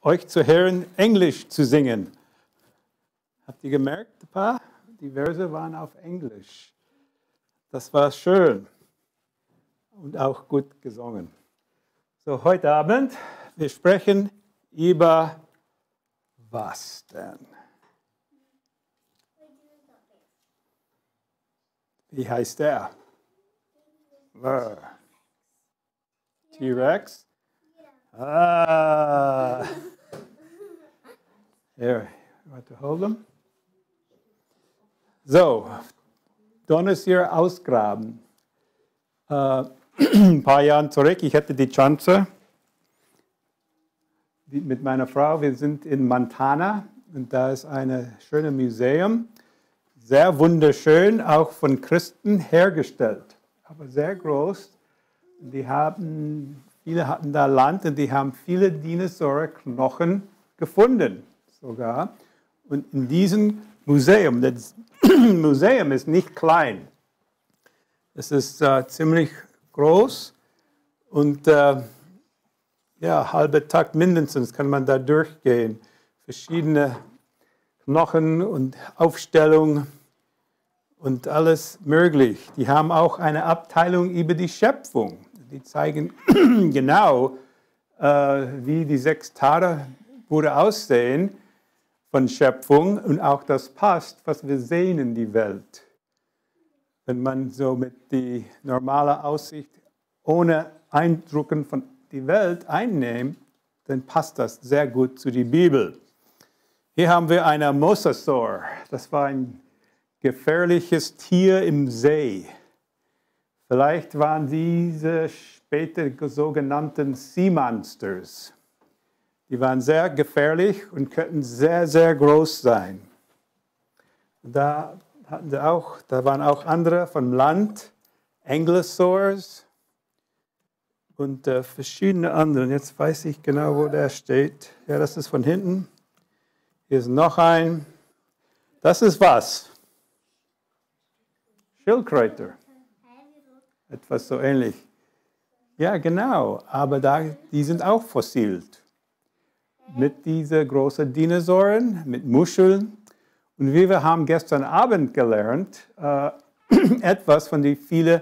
euch zu hören, Englisch zu singen. Habt ihr gemerkt, ein paar? Die Verse waren auf Englisch. Das war schön und auch gut gesungen. So, heute Abend, wir sprechen über was denn? Wie heißt der? T-Rex? Ah. Here, you want to hold them? So, Donnerstag ausgraben. Ein paar Jahre zurück, ich hatte die Chance mit meiner Frau, wir sind in Montana und da ist ein schönes Museum, sehr wunderschön, auch von Christen hergestellt, aber sehr groß. Viele hatten da Land und die haben viele Dinosaurierknochen gefunden sogar. Und in diesem Museum, das Museum ist nicht klein, es ist ziemlich groß und halber Tag mindestens kann man da durchgehen. Verschiedene Knochen und Aufstellungen und alles möglich. Die haben auch eine Abteilung über die Schöpfung. Die zeigen genau, wie die 6 Tage wurde aussehen von Schöpfung und auch das passt, was wir sehen in die Welt. Wenn man so mit die normale Aussicht ohne Eindrücken von die Welt einnimmt, dann passt das sehr gut zu der Bibel. Hier haben wir einen Mosasaur. Das war ein gefährliches Tier im See. Vielleicht waren diese später sogenannten Sea Monsters. Die waren sehr gefährlich und könnten sehr, sehr groß sein. Da waren auch andere vom Land, Ankylosaurs und verschiedene andere. Jetzt weiß ich genau, wo der steht. Ja, das ist von hinten. Hier ist noch ein. Das ist was? Schildkröte. Etwas so ähnlich. Ja, genau. Aber die sind auch fossilt. Mit diesen großen Dinosauren, mit Muscheln. Und wie wir haben gestern Abend gelernt, etwas von den vielen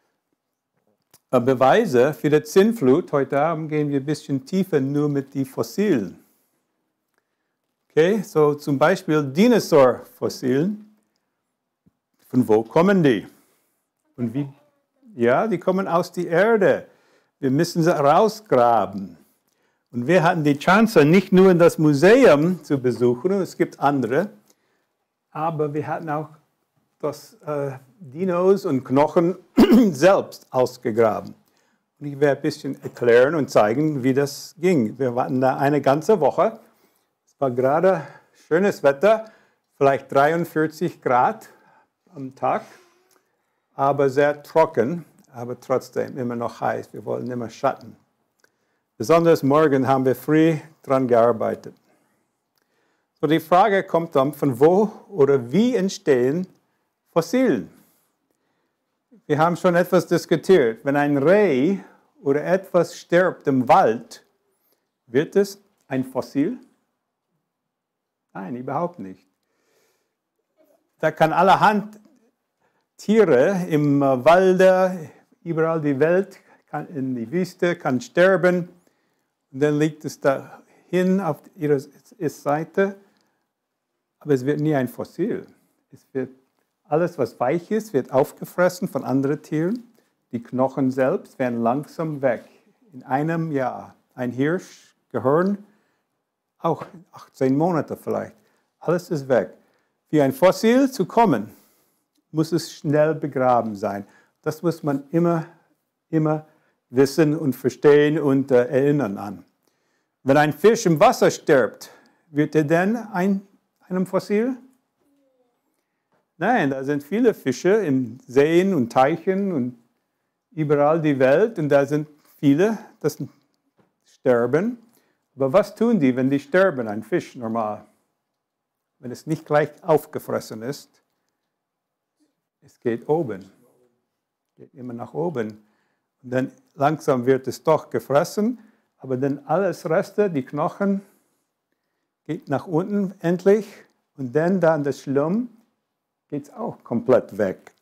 Beweisen für die Sintflut. Heute Abend gehen wir ein bisschen tiefer nur mit den Fossilen. Okay, so zum Beispiel Dinosaurfossilien. Von wo kommen die? Und wie? Ja, die kommen aus der Erde. Wir müssen sie rausgraben. Und wir hatten die Chance, nicht nur in das Museum zu besuchen, es gibt andere, aber wir hatten auch das Dinos und Knochen selbst ausgegraben. Und ich werde ein bisschen erklären und zeigen, wie das ging. Wir waren da eine ganze Woche. Es war gerade schönes Wetter, vielleicht 43 Grad am Tag, aber sehr trocken, aber trotzdem immer noch heiß. Wir wollten immer Schatten. Besonders morgen haben wir früh daran gearbeitet. So, die Frage kommt dann, von wo oder wie entstehen Fossilien? Wir haben schon etwas diskutiert. Wenn ein Reh oder etwas stirbt im Wald, wird es ein Fossil? Nein, überhaupt nicht. Da kann allerhand Tiere im Walde, überall die Welt, in die Wüste, kann sterben. Und dann liegt es dahin auf ihrer Seite. Aber es wird nie ein Fossil. Alles, was weich ist, wird aufgefressen von anderen Tieren. Die Knochen selbst werden langsam weg. In einem Jahr. Ein Hirsch, Gehirn, auch 18 Monate vielleicht. Alles ist weg. Für ein Fossil zu kommen, muss es schnell begraben sein. Das muss man immer wissen und verstehen und erinnern an. Wenn ein Fisch im Wasser stirbt, wird er dann einem Fossil? Nein, da sind viele Fische in Seen und Teichen und überall die Welt und da sind viele, das sterben. Aber was tun die, wenn die sterben, ein Fisch normal? Wenn es nicht gleich aufgefressen ist, es geht oben, geht immer nach oben. Und dann langsam wird es doch gefressen, aber dann alles Reste, die Knochen, geht nach unten endlich und dann das Schlamm geht es auch komplett weg.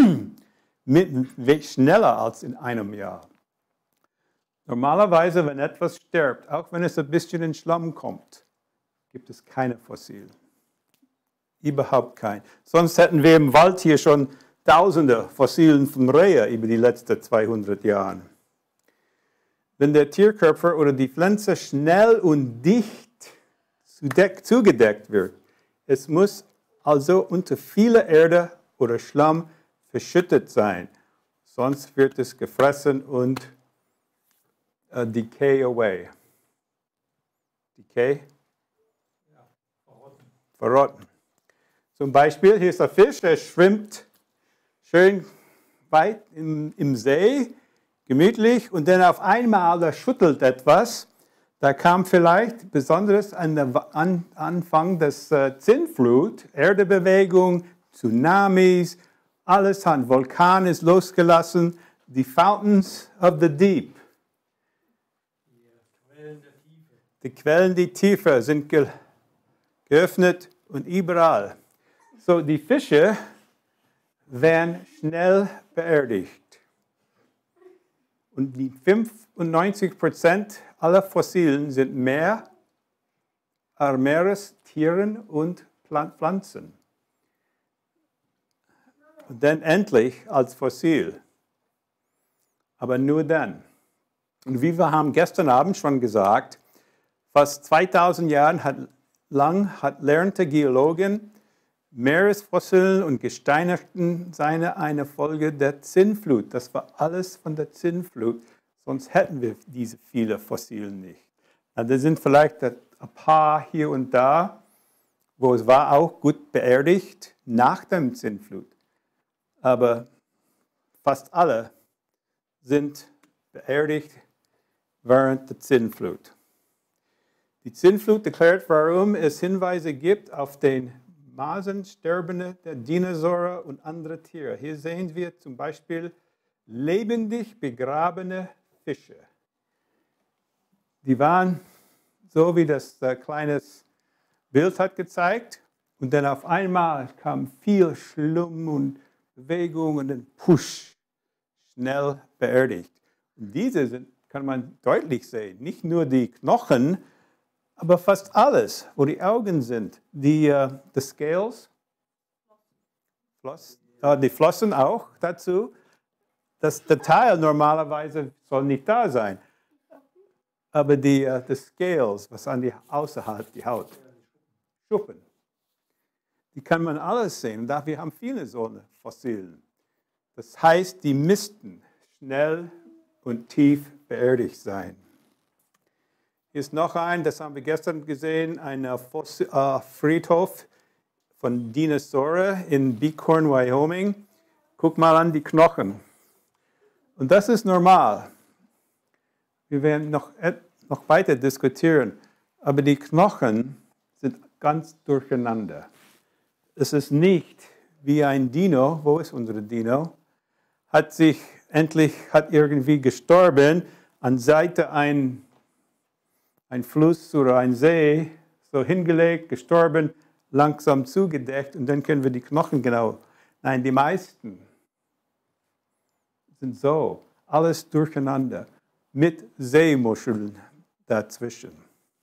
Schneller als in einem Jahr. Normalerweise, wenn etwas stirbt, auch wenn es ein bisschen in Schlamm kommt, gibt es keine Fossilien. Überhaupt kein. Sonst hätten wir im Wald hier schon Tausende Fossilien von Rehe über die letzten 200 Jahre. Wenn der Tierkörper oder die Pflanze schnell und dicht zugedeckt wird, es muss also unter vieler Erde oder Schlamm verschüttet sein, sonst wird es gefressen und decay away. Decay? Ja, verrotten. Zum Beispiel, hier ist ein Fisch, der schwimmt schön weit im See, gemütlich, und dann auf einmal, da schüttelt etwas. Da kam vielleicht besonders an den Anfang des Sintflut, Erdebewegung, Tsunamis, alles an Vulkan ist losgelassen, die Fountains of the Deep. Die Quellen der Tiefe sind geöffnet und überall. So, die Fische werden schnell beerdigt. Und die 95% aller Fossilien sind Meerestieren und Pflanzen. Und dann endlich als Fossil. Aber nur dann. Und wie wir haben gestern Abend schon gesagt, fast 2000 Jahre lernte Geologen, Meeresfossilien und Gesteinarten seien eine Folge der Sintflut. Das war alles von der Sintflut, sonst hätten wir diese vielen Fossilien nicht. Da sind vielleicht ein paar hier und da, wo es war auch gut beerdigt nach dem Sintflut. Aber fast alle sind beerdigt während der Sintflut. Die Sintflut erklärt, warum es Hinweise gibt auf den Massensterben der Dinosaurier und andere Tiere. Hier sehen wir zum Beispiel lebendig begrabene Fische. Die waren so, wie das kleine Bild hat gezeigt. Und dann auf einmal kam viel Schlamm und Bewegung und dann push, schnell beerdigt. Und diese kann man deutlich sehen. Nicht nur die Knochen, aber fast alles, wo die Augen sind, die Scales, die Flossen auch dazu. Das Detail normalerweise soll nicht da sein, aber die Scales, was außerhalb die Haut, Schuppen, die kann man alles sehen. Und wir haben viele so Fossilien. Das heißt, die müssten schnell und tief beerdigt sein. Hier ist noch ein, das haben wir gestern gesehen, ein Friedhof von Dinosauren in Bighorn, Wyoming. Guck mal an die Knochen. Und das ist normal. Wir werden noch weiter diskutieren, aber die Knochen sind ganz durcheinander. Es ist nicht wie ein Dino, wo ist unser Dino, hat irgendwie gestorben, an Seite ein Fluss oder ein See, so hingelegt, gestorben, langsam zugedeckt und dann können wir die Knochen genau. Nein, die meisten sind so, alles durcheinander, mit Seemuscheln dazwischen.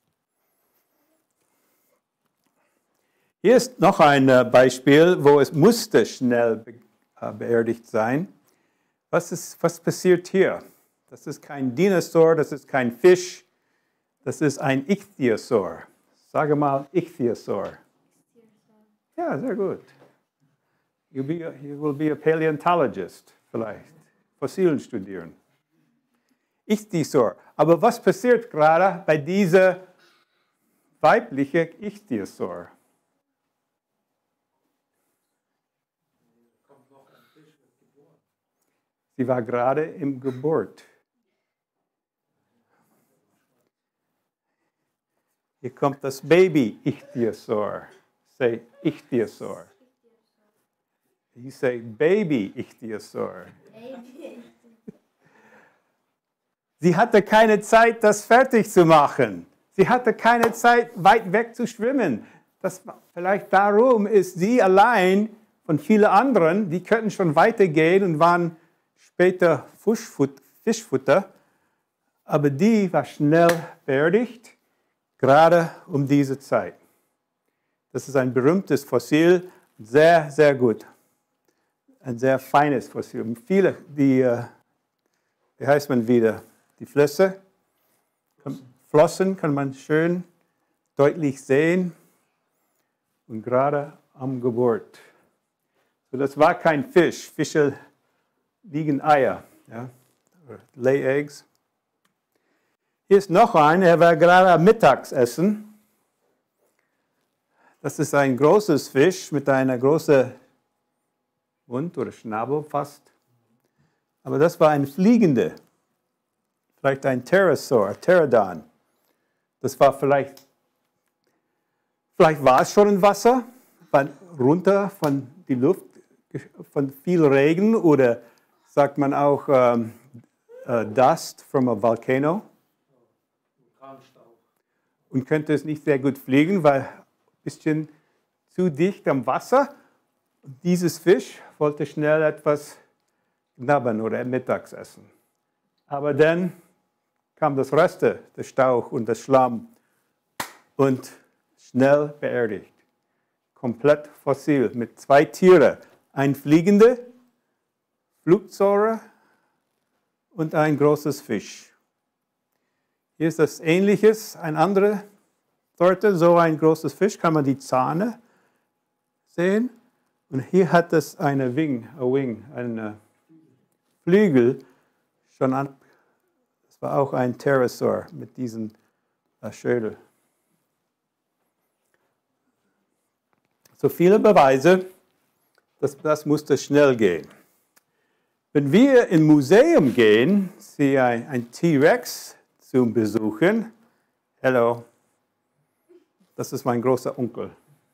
Hier ist noch ein Beispiel, wo es musste schnell beerdigt sein. Was passiert hier? Das ist kein Dinosaur, das ist kein Fisch. Das ist ein Ichthyosaur. Sage mal Ichthyosaur. Ja, sehr gut. You will be a paleontologist vielleicht. Fossilien studieren. Ichthyosaur. Aber was passiert gerade bei dieser weiblichen Ichthyosaur? Sie war gerade im Geburt. Hier kommt das Baby Ichthyosaur. Say Ichthyosaur. You say Baby Ichthyosaur. Sie hatte keine Zeit, das fertig zu machen. Sie hatte keine Zeit, weit weg zu schwimmen. Vielleicht darum ist sie allein von vielen anderen, die könnten schon weitergehen und waren später Fischfutter. Aber die war schnell beerdigt, gerade um diese Zeit. Das ist ein berühmtes Fossil, sehr, sehr gut. Ein sehr feines Fossil. Viele, wie heißt man wieder? Die Flossen kann man schön deutlich sehen und gerade am Geburt. So, das war kein Fisch. Fische liegen Eier, ja? Lay eggs. Hier ist noch ein, er war gerade am Mittagsessen. Das ist ein großes Fisch mit einer großen Mund oder Schnabel fast. Aber das war ein Fliegender. Vielleicht ein Pterodon. Das war vielleicht war es schon im Wasser, runter von die Luft, von viel Regen oder sagt man auch Dust from a volcano. Und könnte es nicht sehr gut fliegen, weil ein bisschen zu dicht am Wasser. Und dieses Fisch wollte schnell etwas knabbern oder mittags essen. Aber dann kam das Reste, der Stauch und das Schlamm und schnell beerdigt. Komplett fossil mit 2 Tieren. Ein fliegender Flugsäure und ein großes Fisch. Hier ist das Ähnliches, eine andere Sorte, so ein großes Fisch, kann man die Zähne sehen. Und hier hat es eine einen Flügel schon an. Das war auch ein Pterosaur mit diesem Schädel. So viele Beweise, das musste schnell gehen. Wenn wir im Museum gehen, sie ein T-Rex zum Besuchen. Hallo, das ist mein großer Onkel.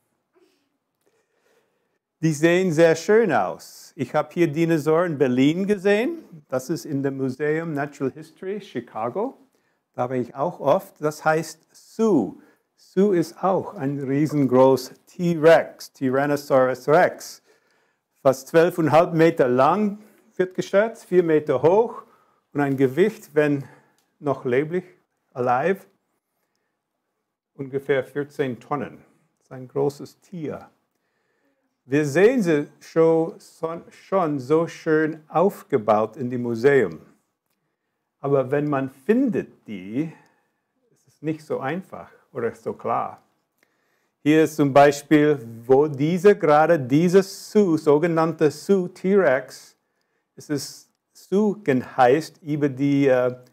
Die sehen sehr schön aus. Ich habe hier Dinosaurier in Berlin gesehen. Das ist in dem Museum Natural History, Chicago. Da bin ich auch oft. Das heißt Sioux. Sioux ist auch ein riesengroßer T-Rex, Tyrannosaurus Rex. Fast 12,5 Meter lang, wird geschätzt, 4 Meter hoch und ein Gewicht, wenn noch leblich, alive, ungefähr 14 Tonnen. Das ist ein großes Tier. Wir sehen sie schon so schön aufgebaut in dem Museum. Aber wenn man findet die, ist es nicht so einfach oder so klar. Hier ist zum Beispiel, wo dieses Sioux, sogenannte Sioux T-Rex, es ist Sioux heißt über die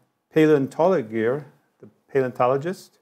Paläontologist,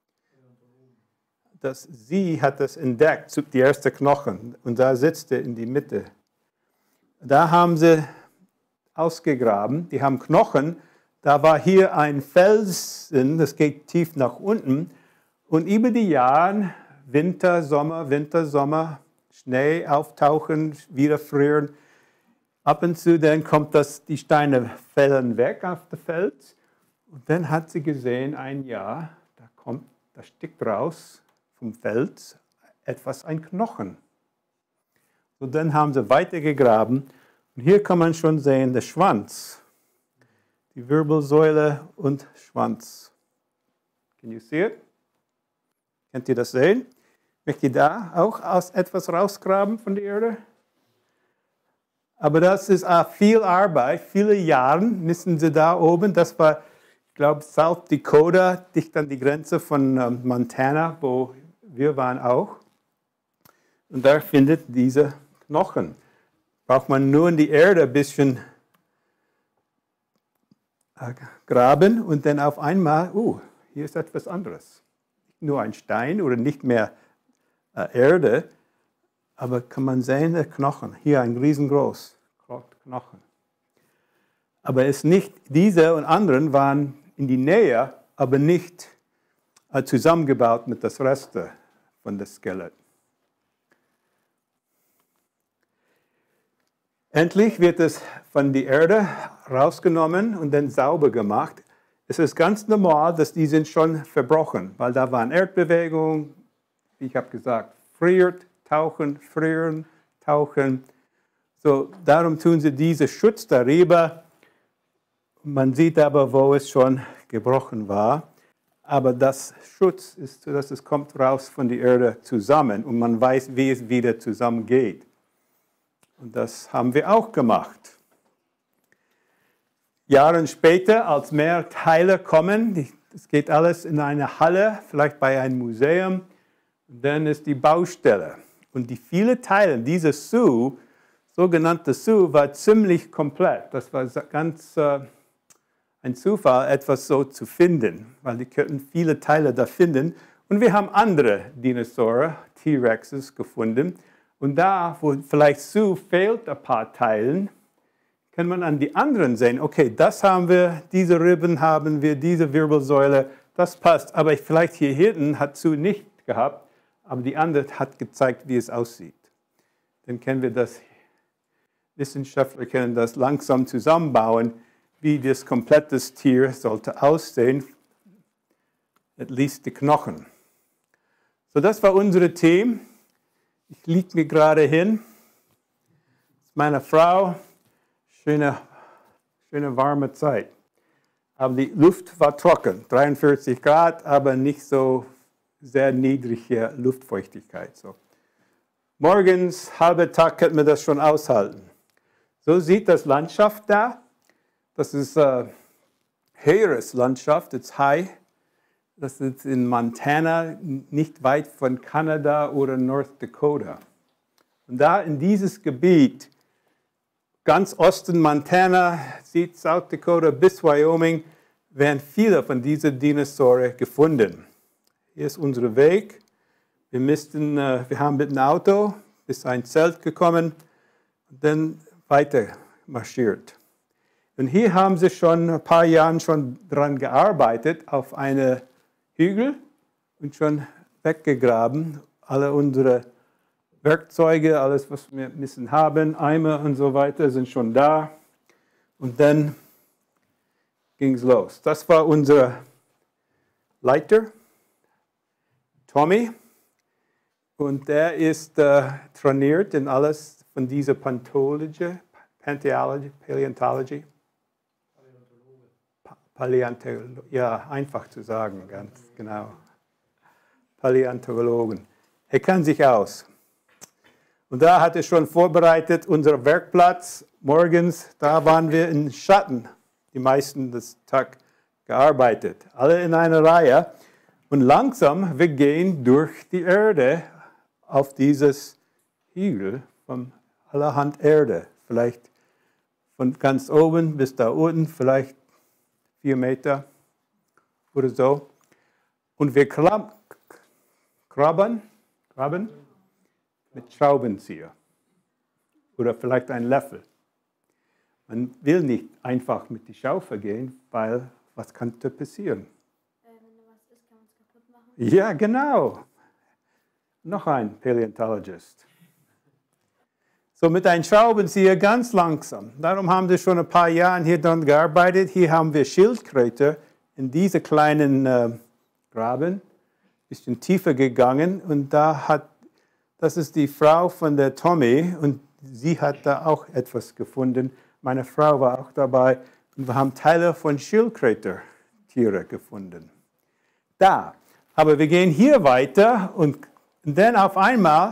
dass sie hat das entdeckt, die erste Knochen, und da sitzt er in die Mitte. Da haben sie ausgegraben, die haben Knochen, da war hier ein Felsen, das geht tief nach unten, und über die Jahre, Winter, Sommer, Schnee auftauchen, wieder frieren, ab und zu dann kommt die Steine fallen weg auf das Fels, und dann hat sie gesehen, ein Jahr, da stickt raus vom Fels ein Knochen. Und dann haben sie weitergegraben. Und hier kann man schon sehen, der Schwanz. Die Wirbelsäule und Schwanz. Can you see it? Könnt ihr das sehen? Möchtet ihr da auch etwas rausgraben von der Erde? Aber das ist viel Arbeit, viele Jahre müssen sie da oben. Das war, ich glaube, South Dakota, dicht an die Grenze von Montana, wo wir waren auch. Und da findet diese Knochen. Braucht man nur in die Erde ein bisschen graben und dann auf einmal, hier ist etwas anderes. Nicht nur ein Stein oder nicht mehr Erde, aber kann man sehen, der Knochen. Hier ein riesengroß Knochen. Aber es nicht, diese und anderen waren in die Nähe, aber nicht zusammengebaut mit das Reste von dem Skelett. Endlich wird es von der Erde rausgenommen und dann sauber gemacht. es ist ganz normal, dass die sind schon verbrochen, weil da waren Erdbewegungen, wie ich habe gesagt, friert, tauchen, frieren, tauchen. So, darum tun sie diesen Schutz darüber. Man sieht aber, wo es schon gebrochen war. Aber das Schutz ist, dass es kommt raus von der Erde zusammen und man weiß, wie es wieder zusammengeht. Und das haben wir auch gemacht. Jahre später, als mehr Teile kommen, das geht alles in eine Halle, vielleicht bei einem Museum, dann ist die Baustelle. Und die vielen Teile, diese Sue, sogenannte Sue, war ziemlich komplett. Das war ganz ein Zufall, etwas so zu finden, weil die könnten viele Teile da finden. Und wir haben andere Dinosaurier, T-Rexes, gefunden. Und da, wo vielleicht Sue fehlt, ein paar Teilen, kann man an die anderen sehen, okay, das haben wir, diese Rippen haben wir, diese Wirbelsäule, das passt. Aber vielleicht hier hinten hat Sue nicht gehabt, aber die andere hat gezeigt, wie es aussieht. Dann können wir das, Wissenschaftler können das langsam zusammenbauen, wie das komplette Tier sollte aussehen, at least die Knochen. So, das war unser Team. Ich liege mir gerade hin. Das ist meine Frau. Schöne warme Zeit. Aber die Luft war trocken, 43 Grad, aber nicht so sehr niedrige Luftfeuchtigkeit. So. Morgens, halber Tag, könnten wir das schon aushalten. So sieht das Landschaft da. Das ist höheres Landschaft, it's high. Das ist in Montana, nicht weit von Kanada oder North Dakota. Und da in dieses Gebiet, ganz Osten Montana, sieht South Dakota bis Wyoming, werden viele von diesen Dinosauriern gefunden. Hier ist unser Weg. Wir haben mit dem Auto bis ein Zelt gekommen und dann weiter marschiert. Und hier haben sie schon ein paar Jahre schon daran gearbeitet, auf eine Hügel und schon weggegraben. Alle unsere Werkzeuge, alles, was wir müssen haben, Eimer und so weiter, sind schon da. Und dann ging es los. Das war unser Leiter, Tommy. Und der ist trainiert in alles von dieser Paläontology. Paläontologen, ja, einfach zu sagen, ganz genau. Paläontologen. Er kann sich aus. Und da hat er schon vorbereitet, unser Werkplatz. Morgens, da waren wir im Schatten, die meisten des Tages gearbeitet. Alle in einer Reihe. Und langsam, wir gehen durch die Erde auf dieses Hügel von allerhand Erde. Vielleicht von ganz oben bis da unten, vielleicht 4 Meter oder so. Und wir graben mit Schraubenzieher oder vielleicht ein Löffel. Man will nicht einfach mit die Schaufel gehen, weil was könnte passieren? Wenn da was ist, kann man es kaputt machen. Ja, genau. Noch ein Paläontologist. So mit einem Schraubenzieher ganz langsam. Darum haben wir schon ein paar Jahre hier dran gearbeitet. Hier haben wir Schildkröte in diese kleinen Graben, ein bisschen tiefer gegangen. Und das ist die Frau von der Tommy und sie hat da auch etwas gefunden. Meine Frau war auch dabei und wir haben Teile von Schildkröte-Tiere gefunden. Da. Aber wir gehen hier weiter und dann auf einmal,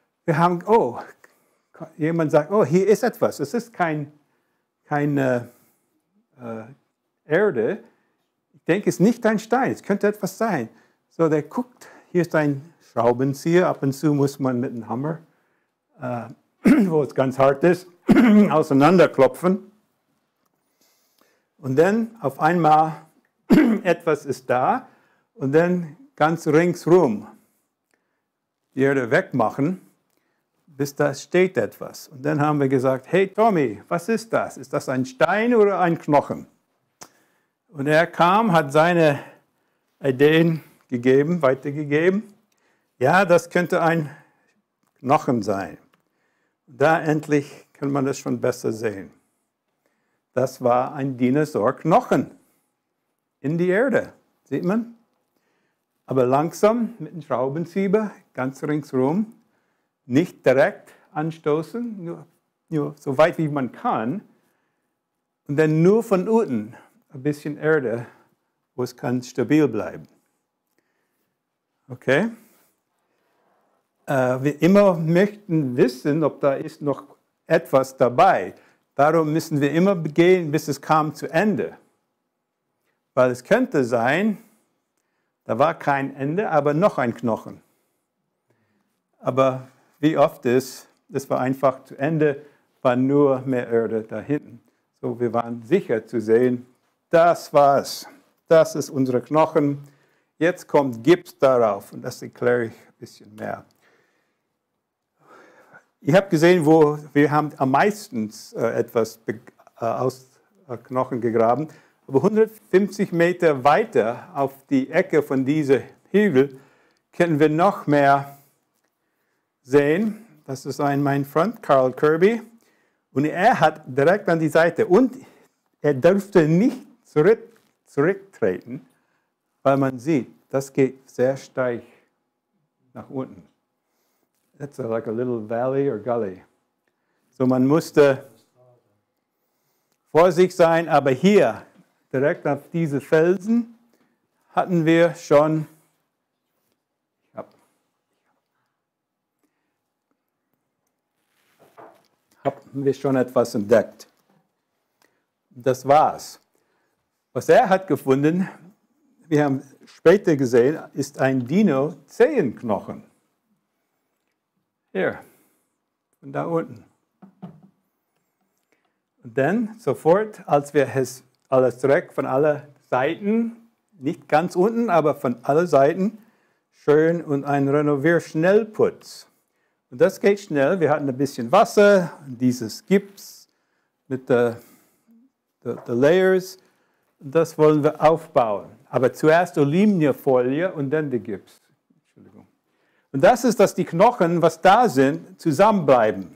jemand sagt, oh, hier ist etwas. Es ist keine Erde. Ich denke, es ist nicht ein Stein. Es könnte etwas sein. So, der guckt, hier ist ein Schraubenzieher. Ab und zu muss man mit einem Hammer, wo es ganz hart ist, auseinanderklopfen. Und dann auf einmal, etwas ist da. Und dann ganz ringsrum die Erde wegmachen, bis da steht etwas. Und dann haben wir gesagt, hey Tommy, was ist das? Ist das ein Stein oder ein Knochen? Und er kam, hat seine Ideen weitergegeben. Ja, das könnte ein Knochen sein. Da endlich kann man das schon besser sehen. Das war ein Dinosaurknochen. in die Erde. Sieht man? Aber langsam mit dem Schraubenzieher, ganz ringsherum, nicht direkt anstoßen, nur so weit wie man kann. Und dann nur von unten ein bisschen Erde, wo es kann stabil bleiben. Okay? Wir immer möchten wissen, ob da ist noch etwas dabei. Darum müssen wir immer gehen, bis es kam zu Ende. Weil es könnte sein, da war kein Ende, aber noch ein Knochen. Aber wie oft ist, es war einfach zu Ende, war nur mehr Erde da hinten. So, wir waren sicher zu sehen, das war's. Das ist unsere Knochen. Jetzt kommt Gips darauf und das erkläre ich ein bisschen mehr. Ihr habt gesehen, wo wir haben am meisten etwas aus Knochen gegraben. Aber 150 Meter weiter auf die Ecke von diesem Hügel können wir noch mehr sehen. Das ist mein Freund, Carl Kirby. Und er hat direkt an die Seite. Und er durfte nicht zurücktreten, weil man sieht, das geht sehr steil nach unten. That's like a little valley or gully. So man musste vorsichtig sein, aber hier, direkt auf diese Felsen, hatten wir schon, etwas entdeckt. Das war's. Was er hat gefunden, wir haben später gesehen, ist ein Dino-Zehenknochen. Hier, von da unten. Und dann sofort, als wir es alles direkt von allen Seiten, nicht ganz unten, aber von allen Seiten, schön und ein Renovierschnellputz. Und das geht schnell. Wir hatten ein bisschen Wasser, dieses Gips mit den Layers. Und das wollen wir aufbauen. Aber zuerst Aluminiumfolie und dann der Gips. Entschuldigung. Und das ist, dass die Knochen, was da sind, zusammenbleiben.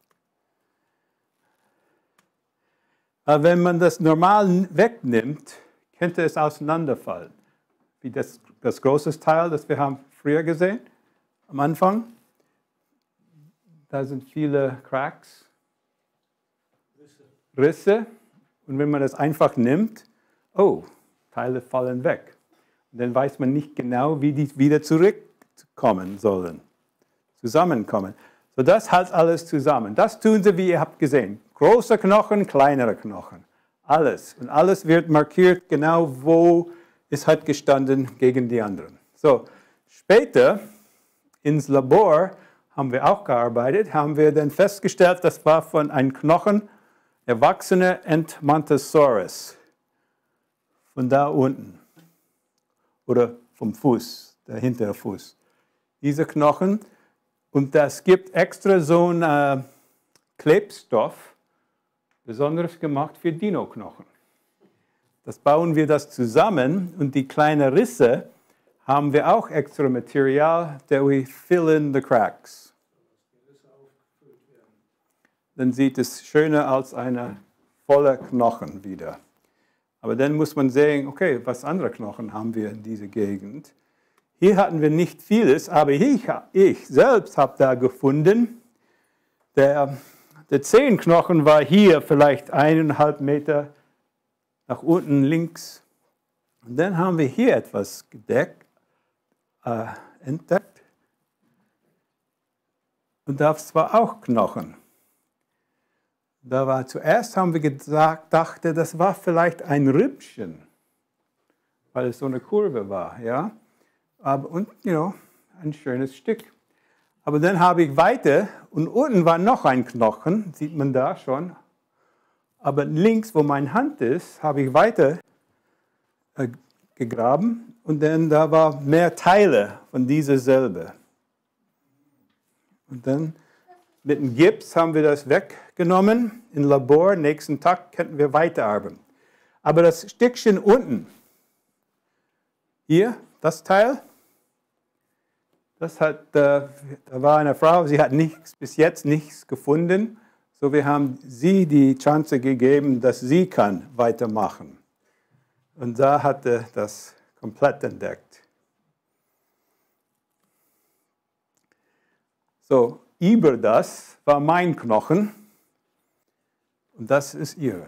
Aber wenn man das normal wegnimmt, könnte es auseinanderfallen. Wie das große Teil, das wir haben früher gesehen, am Anfang. Da sind viele Cracks, Risse. Und wenn man das einfach nimmt, oh, Teile fallen weg. Und dann weiß man nicht genau, wie die wieder zurückkommen sollen, zusammenkommen. So, das hält alles zusammen. Das tun sie, wie ihr habt gesehen. Große Knochen, kleinere Knochen. Alles. Und alles wird markiert, genau wo es hat gestanden gegen die anderen. So, später ins Labor haben wir auch gearbeitet, haben wir dann festgestellt, das war von einem Knochen, erwachsener Edmontosaurus. Von da unten. Oder vom Fuß, der Hinterfuß. Diese Knochen. Und das gibt extra so einen Klebstoff, besonders gemacht für Dino-Knochen. Das bauen wir das zusammen und die kleinen Risse haben wir auch extra Material, that we fill in the cracks. Dann sieht es schöner als eine volle Knochen wieder. Aber dann muss man sehen, okay, was andere Knochen haben wir in dieser Gegend. Hier hatten wir nicht vieles, aber ich selbst habe da gefunden, der Zehenknochen war hier vielleicht 1,5 Meter nach unten links. Und dann haben wir hier etwas entdeckt. Und das war auch Knochen. Zuerst haben wir gedacht, das war vielleicht ein Rippchen, weil es so eine Kurve war, ja. Und, ein schönes Stück. Aber dann habe ich weiter und unten war noch ein Knochen, sieht man da schon. Aber links, wo meine Hand ist, habe ich weiter gegraben und dann da war mehr Teile von dieser selbe. Und dann mit dem Gips haben wir das weggenommen im Labor. Nächsten Tag könnten wir weiterarbeiten. Aber das Stückchen unten, hier, das Teil, da war eine Frau, sie hat bis jetzt nichts gefunden. So wir haben sie die Chance gegeben, dass sie kann weitermachen. Und da hat er das komplett entdeckt. So, über das war mein Knochen und das ist ihre.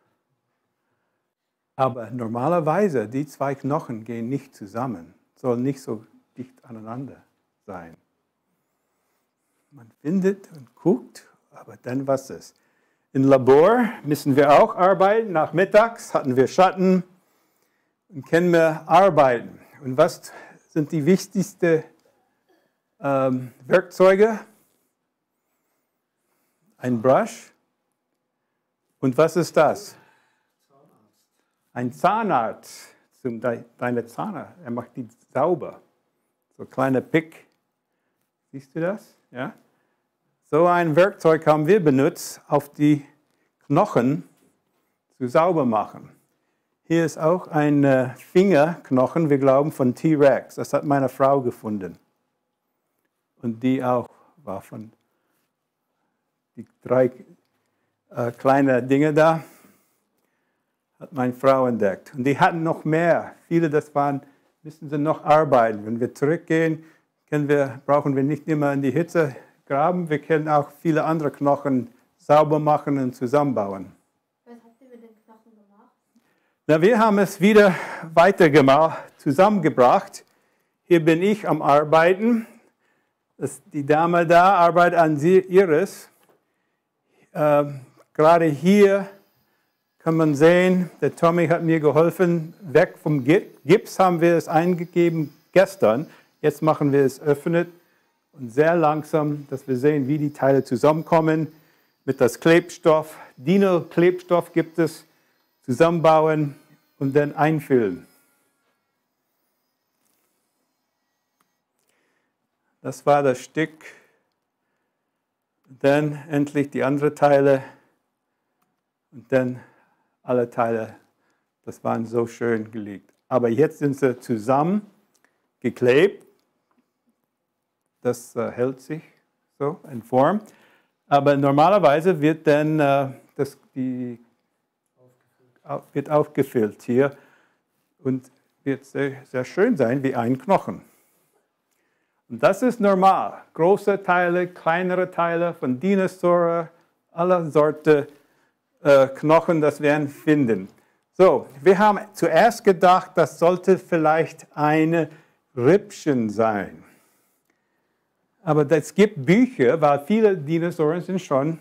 Aber normalerweise, die zwei Knochen gehen nicht zusammen, sollen nicht so dicht aneinander sein. Man findet und guckt, aber dann was ist? Im Labor müssen wir auch arbeiten. Nachmittags hatten wir Schatten und können wir arbeiten. Und was sind die wichtigsten Werkzeuge? Ein Brush. Und was ist das? Ein Zahnarzt. Deine Zähne. Er macht die sauber. So ein kleiner Pick. Siehst du das? Ja? So ein Werkzeug haben wir benutzt, auf die Knochen zu sauber machen. Hier ist auch ein Fingerknochen, wir glauben, von T-Rex. Das hat meine Frau gefunden. Und die auch war von die 3 kleine Dinge da, hat meine Frau entdeckt. Und die hatten noch mehr. Viele, das waren, müssen sie noch arbeiten. Wenn wir zurückgehen, brauchen wir nicht immer in die Hitze graben. Wir können auch viele andere Knochen sauber machen und zusammenbauen. Was habt ihr mit den Knochen gemacht? Na, wir haben es wieder weitergemacht, zusammengebracht. Hier bin ich am Arbeiten. Die Dame da arbeitet an ihres. Gerade hier kann man sehen, der Tommy hat mir geholfen, weg vom Gips haben wir es eingegeben gestern. Jetzt machen wir es öffnet und sehr langsam, dass wir sehen, wie die Teile zusammenkommen mit das Klebstoff. Dino-Klebstoff gibt es, zusammenbauen und dann einfüllen. Das war das Stück. Dann endlich die anderen Teile und dann alle Teile. Das waren so schön gelegt. Aber jetzt sind sie zusammen geklebt. Das hält sich so in Form. Aber normalerweise wird dann wird aufgefüllt hier und wird sehr, sehr schön sein wie ein Knochen. Und das ist normal. Große Teile, kleinere Teile von Dinosauriern, alle Sorten Knochen, das wir finden. So, wir haben zuerst gedacht, das sollte vielleicht eine Rippchen sein. Aber es gibt Bücher, weil viele Dinosaurier sind schon,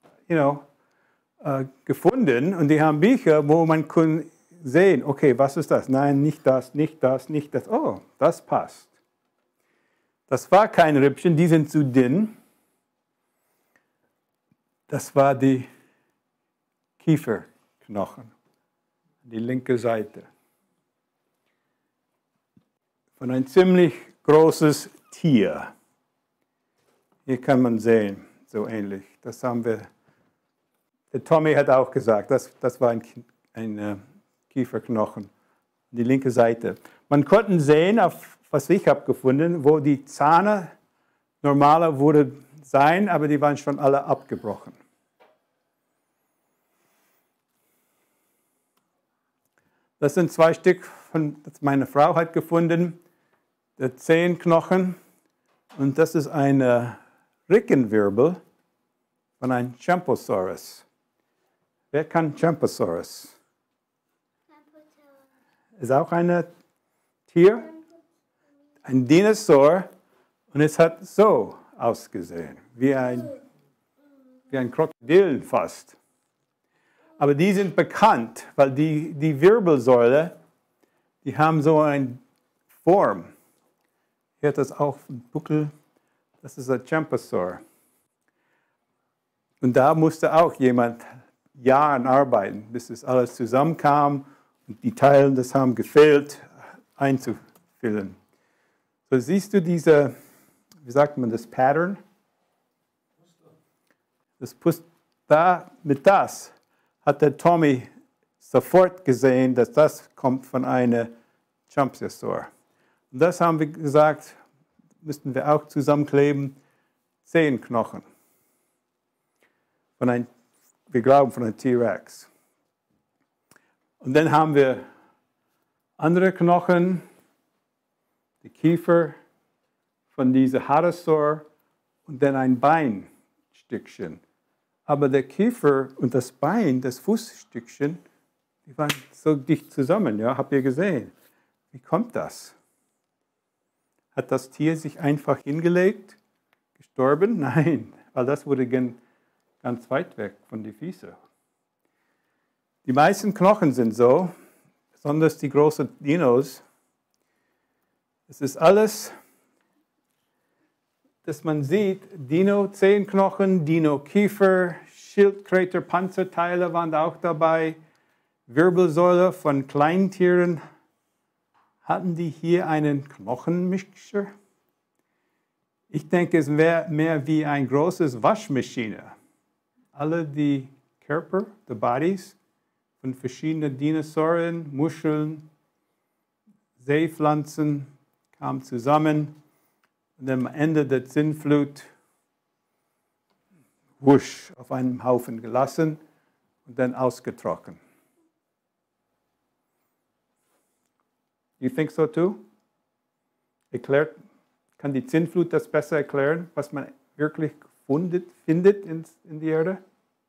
gefunden und die haben Bücher, wo man kann sehen, okay, was ist das? Nein, nicht das, nicht das, nicht das. Oh, das passt. Das war kein Rippchen, die sind zu dünn. Das war die Kieferknochen, die linke Seite. Von ein ziemlich großes Tier. Hier kann man sehen, so ähnlich. Das haben wir, der Tommy hat auch gesagt, das war ein Kieferknochen, die linke Seite. Man konnte sehen, was ich habe gefunden, wo die Zähne normaler wurde sein, aber die waren schon alle abgebrochen. Das sind 2 Stück, das meine Frau hat gefunden, der Zehenknochen. Und das ist ein Rückenwirbel von einem Champsosaurus. Wer kann Champsosaurus? Ist auch ein Tier, ein Dinosaur. Und es hat so ausgesehen, wie ein Krokodil fast. Aber die sind bekannt, weil die Wirbelsäule, die haben so eine Form. Hier hat das auch einen Buckel. Das ist ein Champsosaur. Und da musste auch jemand Jahre arbeiten, bis es alles zusammenkam und die Teile, das haben gefehlt, einzufüllen. So siehst du diese, wie sagt man das, Pattern? Mit das hat der Tommy sofort gesehen, dass das kommt von einem Champsosaur. Und das haben wir gesagt, müssten wir auch zusammenkleben, Zehenknochen. Wir glauben von einem T-Rex. Und dann haben wir Andere Knochen, die Kiefer von dieser Hadrosaur und dann ein Beinstückchen. Aber der Kiefer und das Bein, das Fußstückchen, die waren so dicht zusammen, ja, habt ihr gesehen? Wie kommt das? Hat das Tier sich einfach hingelegt, gestorben? Nein, weil das wurde ganz weit weg von den Füßen. Die meisten Knochen sind so, besonders die großen Dinos. Es ist alles, dass man sieht, Dino-Zehenknochen, Dino-Kiefer, Schildkröte, Panzerteile waren auch dabei, Wirbelsäule von Kleintieren. Hatten die hier einen Knochenmixer? Ich denke, es wäre mehr wie ein großes Waschmaschine. Alle die Körper, die Bodies von verschiedenen Dinosauriern, Muscheln, Seepflanzen kamen zusammen und am Ende der Sintflut wusch auf einem Haufen gelassen und dann ausgetrocknet. You think so too? Kann die Sintflut das besser erklären, was man wirklich findet in die Erde?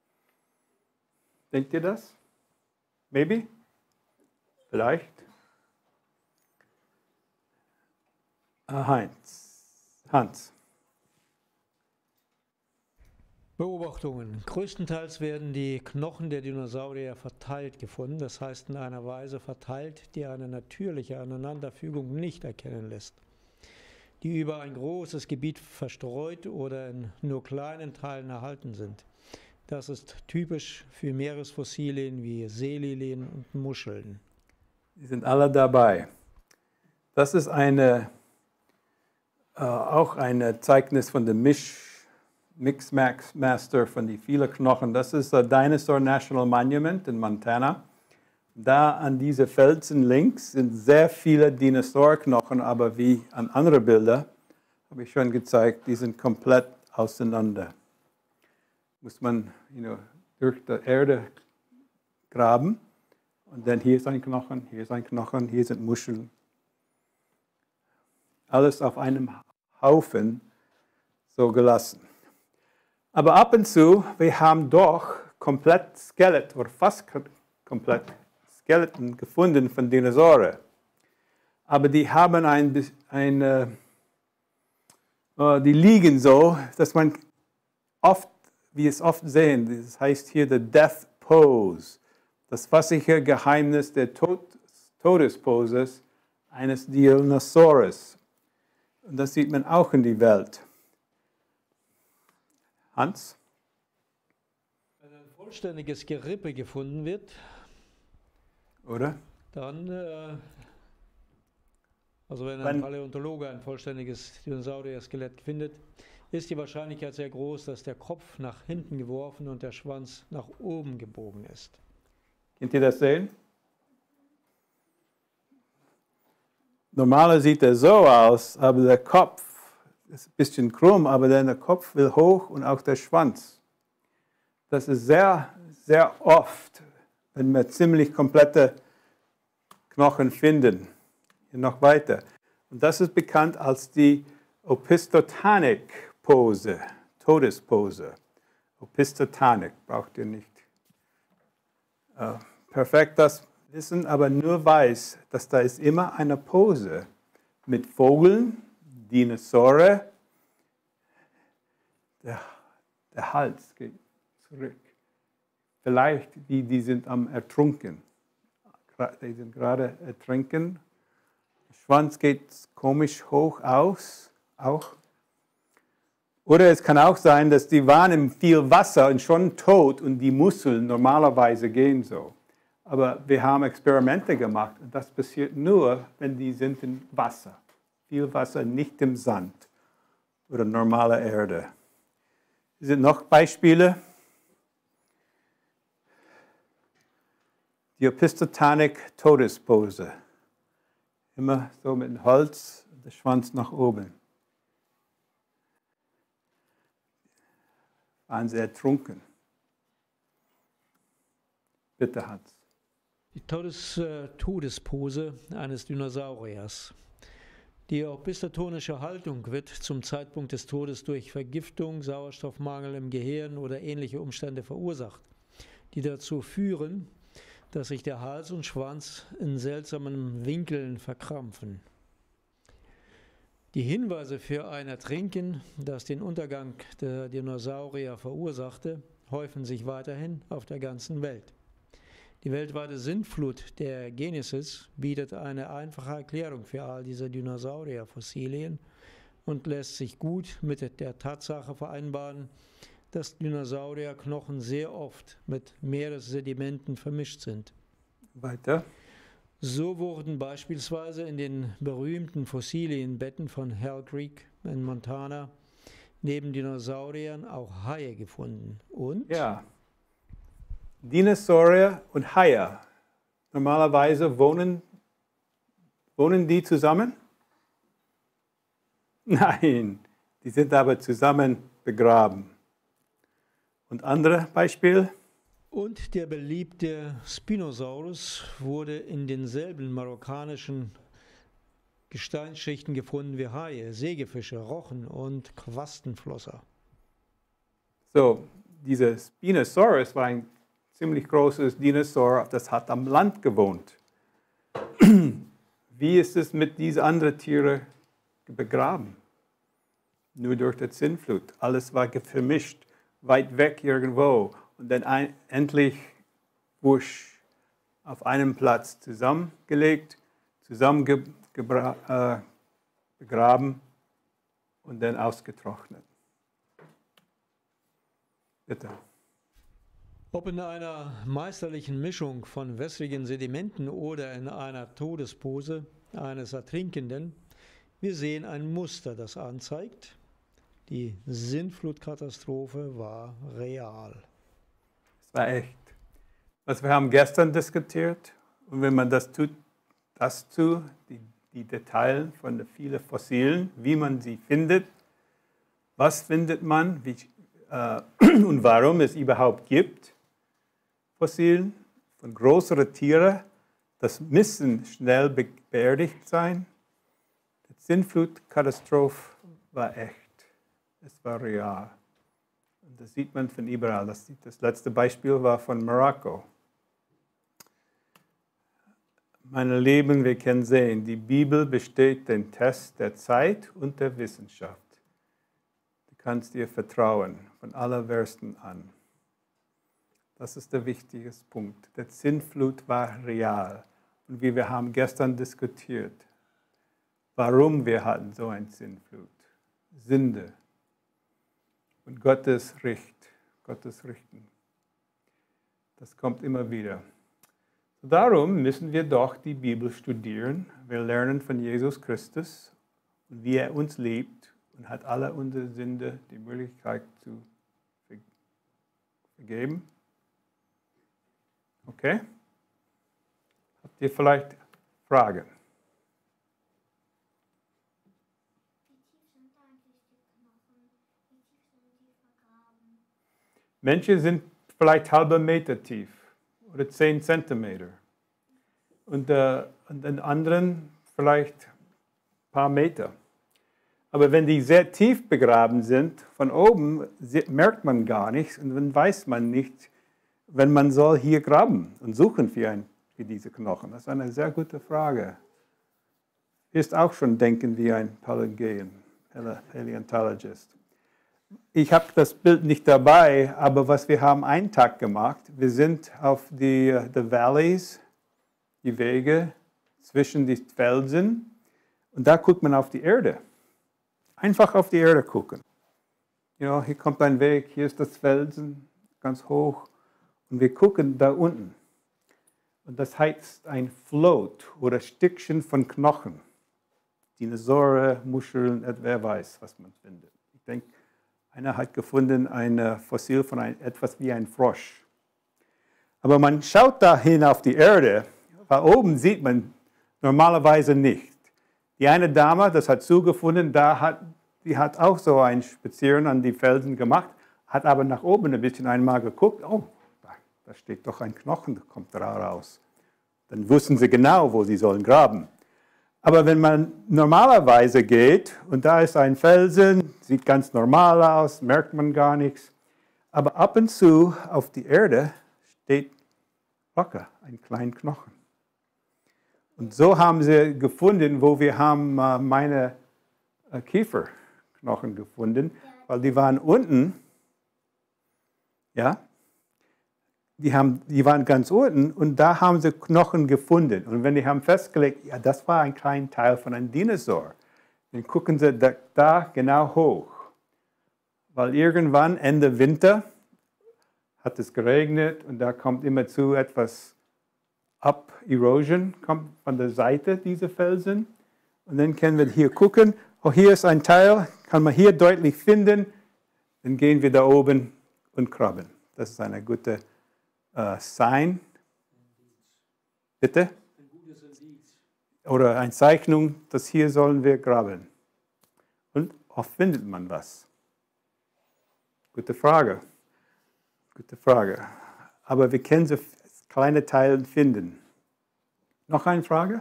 Denkt ihr das? Maybe? Vielleicht? Hans. Beobachtungen. Größtenteils werden die Knochen der Dinosaurier verteilt gefunden, das heißt in einer Weise verteilt, die eine natürliche Aneinanderfügung nicht erkennen lässt, die über ein großes Gebiet verstreut oder in nur kleinen Teilen erhalten sind. Das ist typisch für Meeresfossilien wie Seelilien und Muscheln. Die sind alle dabei. Das ist auch ein Zeugnis von dem Mixmaster von den vielen Knochen. Das ist das Dinosaur National Monument in Montana. Da an diese Felsen links sind sehr viele Dinosaurknochen, aber wie an anderen Bildern, habe ich schon gezeigt, die sind komplett auseinander. Muss man durch die Erde graben und dann hier ist ein Knochen, hier ist ein Knochen, hier sind Muscheln. Alles auf einem Haufen so gelassen. Aber ab und zu, wir haben doch komplett Skelett oder fast komplett Skeleton gefunden von Dinosauern. Aber die haben die liegen so, dass man oft, wie es oft sehen, das heißt hier the Death Pose, das wasserige Geheimnis der Todesposes eines Dinosaurus. Und das sieht man auch in der Welt. Hans? Wenn ein vollständiges Gerippe gefunden wird, oder? Dann, also wenn ein Paläontologe ein vollständiges Dinosaurier-Skelett findet, ist die Wahrscheinlichkeit sehr groß, dass der Kopf nach hinten geworfen und der Schwanz nach oben gebogen ist. Könnt ihr das sehen? Normalerweise sieht er so aus, aber der Kopf ist ein bisschen krumm, aber dann der Kopf will hoch und auch der Schwanz. Das ist sehr, sehr oft, wenn wir ziemlich komplette Knochen finden. Hier noch weiter. Und das ist bekannt als die Opistotanic-Pose, Todespose. Opistotanic braucht ihr nicht perfekt das wissen, aber nur weiß, dass da ist immer eine Pose mit Vogeln, Dinosaurier, der Hals geht zurück. Vielleicht die sind am Ertrunken. Die sind gerade ertrinken. Der Schwanz geht komisch hoch aus, auch. Oder es kann auch sein, dass die waren in viel Wasser und schon tot und die Muskeln normalerweise gehen so. Aber wir haben Experimente gemacht und das passiert nur, wenn die sind im Wasser. Viel Wasser, nicht im Sand oder normale Erde. Sind noch Beispiele? Die Opistotanic Todespose. Immer so mit dem Holz, der Schwanz nach oben. Waren sie ertrunken. Bitte, Hans. Die Todespose eines Dinosauriers. Die orbistatonische Haltung wird zum Zeitpunkt des Todes durch Vergiftung, Sauerstoffmangel im Gehirn oder ähnliche Umstände verursacht, die dazu führen, dass sich der Hals und Schwanz in seltsamen Winkeln verkrampfen. Die Hinweise für ein Ertrinken, das den Untergang der Dinosaurier verursachte, häufen sich weiterhin auf der ganzen Welt. Die weltweite Sintflut der Genesis bietet eine einfache Erklärung für all diese Dinosaurierfossilien und lässt sich gut mit der Tatsache vereinbaren, dass Dinosaurierknochen sehr oft mit Meeressedimenten vermischt sind. Weiter. So wurden beispielsweise in den berühmten Fossilienbetten von Hell Creek in Montana neben Dinosauriern auch Haie gefunden. Und? Ja. Dinosaurier und Haie. Normalerweise wohnen die zusammen? Nein, die sind aber zusammen begraben. Und andere Beispiel? Und der beliebte Spinosaurus wurde in denselben marokkanischen Gesteinsschichten gefunden wie Haie, Sägefische, Rochen und Quastenflosser. So, dieser Spinosaurus war ein ziemlich großes Dinosaurier, das hat am Land gewohnt. Wie ist es mit diesen anderen Tieren begraben? Nur durch die Sintflut. Alles war vermischt, weit weg irgendwo. Und dann endlich wusch auf einem Platz zusammengelegt, begraben und dann ausgetrocknet. Bitte. Ob in einer meisterlichen Mischung von wässrigen Sedimenten oder in einer Todespose eines Ertrinkenden, wir sehen ein Muster, das anzeigt, die Sintflutkatastrophe war real. Es war echt. Was wir haben gestern diskutiert, und wenn man das tut, die Details von den vielen Fossilen, wie man sie findet, was findet man und warum es überhaupt gibt, Fossilien von größeren Tieren, das müssen schnell beerdigt sein. Die Sintflutkatastrophe war echt. Es war real. Und das sieht man von überall. Das letzte Beispiel war von Marokko. Meine Lieben, wir können sehen, die Bibel besteht den Test der Zeit und der Wissenschaft. Du kannst ihr vertrauen, von allerwersten an. Das ist der wichtige Punkt. Der Sintflut war real. Und wie wir haben gestern diskutiert, warum wir hatten so eine Sintflut. Sünde. Und Gottes Richten. Das kommt immer wieder. Darum müssen wir doch die Bibel studieren. Wir lernen von Jesus Christus und wie er uns liebt und hat alle unsere Sünde die Möglichkeit zu vergeben. Okay? Habt ihr vielleicht Fragen? Menschen sind vielleicht halbe Meter tief oder 10 Zentimeter. Und den anderen vielleicht ein paar Meter. Aber wenn die sehr tief begraben sind, von oben merkt man gar nichts und dann weiß man nicht, wenn man soll hier graben und suchen für diese Knochen. Das ist eine sehr gute Frage. Ist auch schon denken wie ein Paläontologist. Ich habe das Bild nicht dabei, aber was wir haben einen Tag gemacht, wir sind auf die Valleys, die Wege zwischen den Felsen und da guckt man auf die Erde. Einfach auf die Erde gucken. Hier kommt ein Weg, hier ist das Felsen, ganz hoch und wir gucken da unten. Und das heißt ein Float oder Stückchen von Knochen. Dinosaurier, Muscheln, wer weiß, was man findet. Ich denke, einer hat gefunden ein Fossil von etwas wie ein Frosch. Aber man schaut dahin auf die Erde, weil oben sieht man normalerweise nicht. Die eine Dame, das hat zugefunden, die hat auch so einen Spaziergang an die Felsen gemacht, hat aber nach oben ein bisschen einmal geguckt, oh, da steht doch ein Knochen, da kommt da raus. Dann wussten sie genau, wo sie sollen graben. Aber wenn man normalerweise geht und da ist ein Felsen, sieht ganz normal aus, merkt man gar nichts. Aber ab und zu auf die Erde steht locker ein kleiner Knochen. Und so haben sie gefunden, wo wir haben meine Kieferknochen gefunden, weil die waren unten, ja, die waren ganz unten und da haben sie Knochen gefunden. Und wenn die haben festgelegt, ja, das war ein kleiner Teil von einem Dinosaur, dann gucken sie da genau hoch. Weil irgendwann Ende Winter hat es geregnet und da kommt immer zu etwas Erosion, kommt von der Seite dieser Felsen. Und dann können wir hier gucken, oh, hier ist ein Teil, kann man hier deutlich finden. Dann gehen wir da oben und graben. Das ist eine gute Sign. Bitte? Ein gutes Indiz. Oder eine Zeichnung, dass hier sollen wir graben. Und oft findet man was. Gute Frage. Gute Frage. Aber wir können so kleine Teile finden. Noch eine Frage?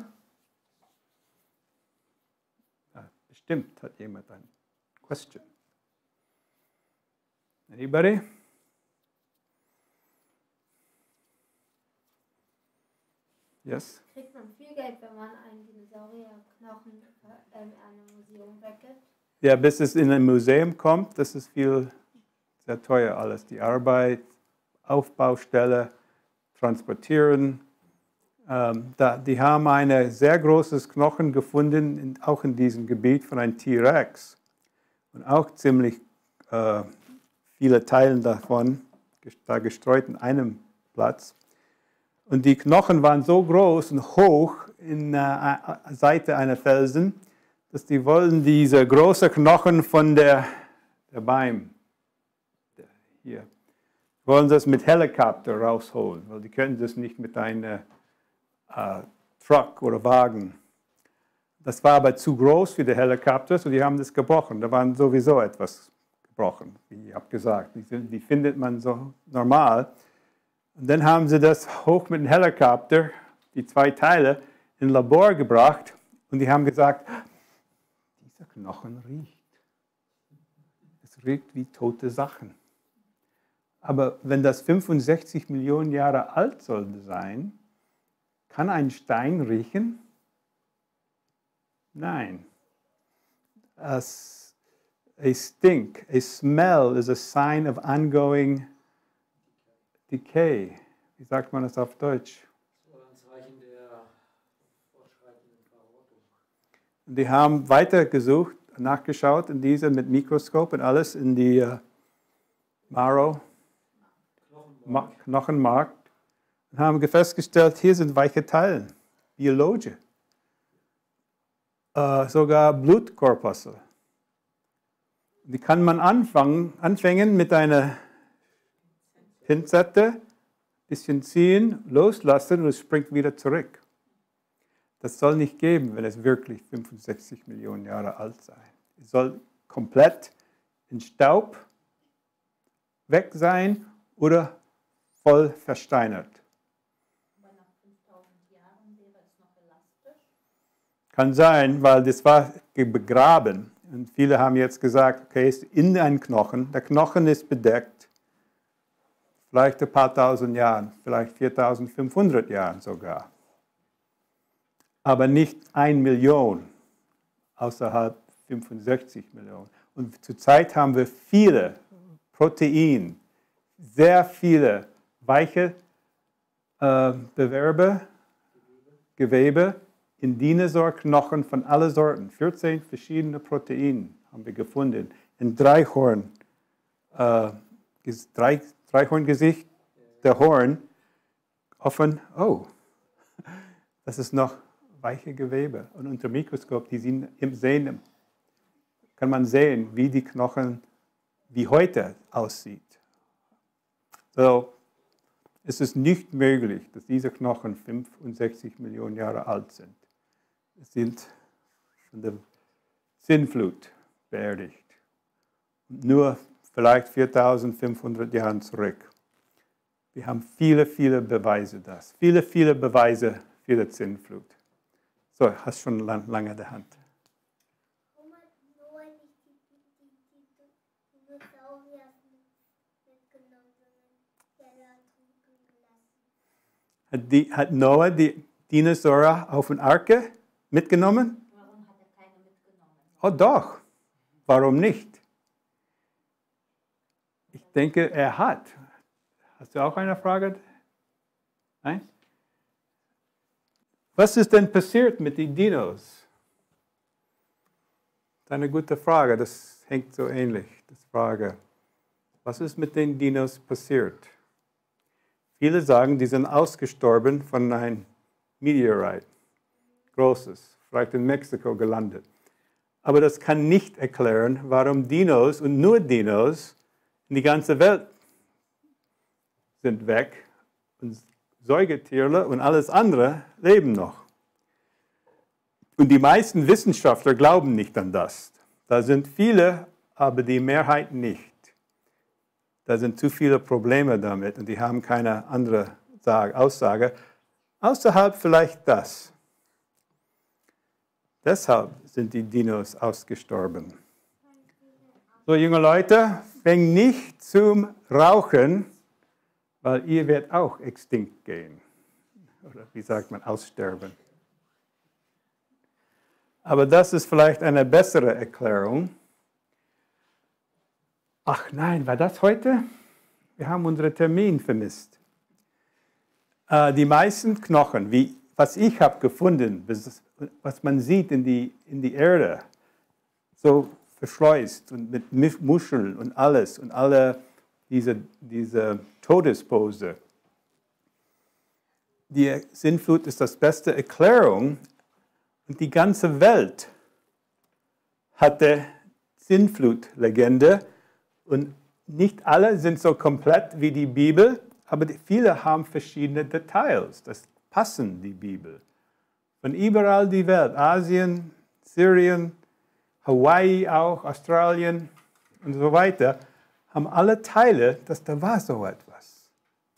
Ja, bestimmt hat jemand eine question. Anybody? Yes? Kriegt man viel Geld, wenn man einen Dinosaurierknochen in einem Museum weggibt? Ja, bis es in ein Museum kommt, das ist sehr teuer alles. Die Arbeit, Aufbaustelle, Transportieren. Die haben ein sehr großes Knochen gefunden, auch in diesem Gebiet von einem T-Rex. Und auch ziemlich viele Teile davon, da gestreut in einem Platz. Und die Knochen waren so groß und hoch in der Seite einer Felsen, dass die wollten diese großen Knochen von der Bein, hier, wollen das mit Helikopter rausholen, weil die können das nicht mit einem Truck oder Wagen. Das war aber zu groß für die Helikopter, so die haben das gebrochen. Da waren sowieso etwas gebrochen, wie ich habe gesagt. Die findet man so normal. Und dann haben sie das hoch mit dem Helikopter, die zwei Teile, in ein Labor gebracht und die haben gesagt, dieser Knochen riecht. Es riecht wie tote Sachen. Aber wenn das 65 Millionen Jahre alt sollte sein, kann ein Stein riechen? Nein. A stink, a smell is a sign of ongoing decay. Wie sagt man das auf Deutsch? Das war ein Zeichen der fortschreitenden Verrottung. Und die haben weitergesucht, nachgeschaut in diese mit Mikroskop und alles in die Marrow, Knochenmark und haben festgestellt, hier sind weiche Teile, biologische, sogar Blutkorpuskel. Die kann man anfangen mit einer Pinzette, ein bisschen ziehen, loslassen und es springt wieder zurück. Das soll nicht geben, wenn es wirklich 65 Millionen Jahre alt sei. Es soll komplett in Staub weg sein oder voll versteinert. Aber nach 5000 Jahren wäre es noch elastisch? Kann sein, weil das war begraben. Und viele haben jetzt gesagt, okay, es ist in einem Knochen. Der Knochen ist bedeckt. Vielleicht ein paar tausend Jahren, vielleicht 4500 Jahren sogar. Aber nicht 1 Million, außerhalb 65 Millionen. Und zurzeit haben wir viele Proteine, sehr viele weiche Gewebe in Dinosaurknochen von allen Sorten. 14 verschiedene Proteine haben wir gefunden. In Dreihorngesicht, der Horn, offen, oh, das ist noch weiche Gewebe. Und unter Mikroskop, kann man sehen, wie die Knochen wie heute aussieht. So, es ist nicht möglich, dass diese Knochen 65 Millionen Jahre alt sind. Sie sind von der Sintflut beerdigt. Nur vielleicht 4500 Jahre zurück. Wir haben viele, viele Beweise das. Viele, viele Beweise vierte Sintflut. So, hast schon lange in der Hand. Warum hat Noah nicht die Dinosaurier mitgenommen, sondern der ertrunken gelassen? Hat Noah die Dinosaurier auf den Arke mitgenommen? Warum hat er keine mitgenommen? Oh doch, warum nicht? Ich denke, er hat. Hast du auch eine Frage? Nein? Was ist denn passiert mit den Dinos? Das ist eine gute Frage, das hängt so ähnlich, das Frage. Was ist mit den Dinos passiert? Viele sagen, die sind ausgestorben von einem Meteorite. Großes, vielleicht in Mexiko gelandet. Aber das kann nicht erklären, warum Dinos und nur Dinos in die ganze Welt sind weg und Säugetiere und alles andere leben noch. Und die meisten Wissenschaftler glauben nicht an das. Da sind viele, aber die Mehrheit nicht. Da sind zu viele Probleme damit und die haben keine andere Aussage. Außerhalb vielleicht das. Deshalb sind die Dinos ausgestorben. So, junge Leute, fängt nicht zum Rauchen, weil ihr werdet auch extinkt gehen. Oder wie sagt man, aussterben. Aber das ist vielleicht eine bessere Erklärung. Ach nein, war das heute? Wir haben unseren Termin vermisst. Die meisten Knochen, was ich habe gefunden, was man sieht in die Erde, so verschleust und mit Muscheln und alles und alle diese Todespose. Die Sintflut ist das beste Erklärung und die ganze Welt hatte Sintflut-Legende und nicht alle sind so komplett wie die Bibel, aber viele haben verschiedene Details, das passen die Bibel. Von überall die Welt, Asien, Syrien, Hawaii auch, Australien und so weiter, haben alle Teile, dass da war so etwas.